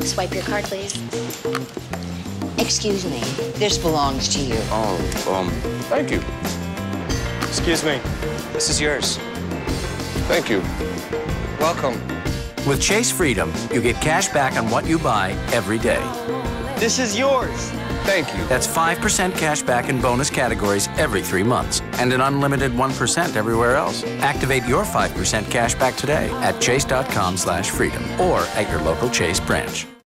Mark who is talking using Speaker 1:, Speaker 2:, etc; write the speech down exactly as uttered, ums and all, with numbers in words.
Speaker 1: Swipe your card, please.
Speaker 2: Excuse me, this belongs to you.
Speaker 3: Oh, um, thank you.
Speaker 4: Excuse me, this is yours.
Speaker 3: Thank you.
Speaker 4: Welcome.
Speaker 5: With Chase Freedom, you get cash back on what you buy every day.
Speaker 4: This is yours.
Speaker 3: Thank you.
Speaker 5: That's five percent cash back in bonus categories every three months and an unlimited one percent everywhere else. Activate your five percent cash back today at chase dot com slash freedom or at your local Chase branch.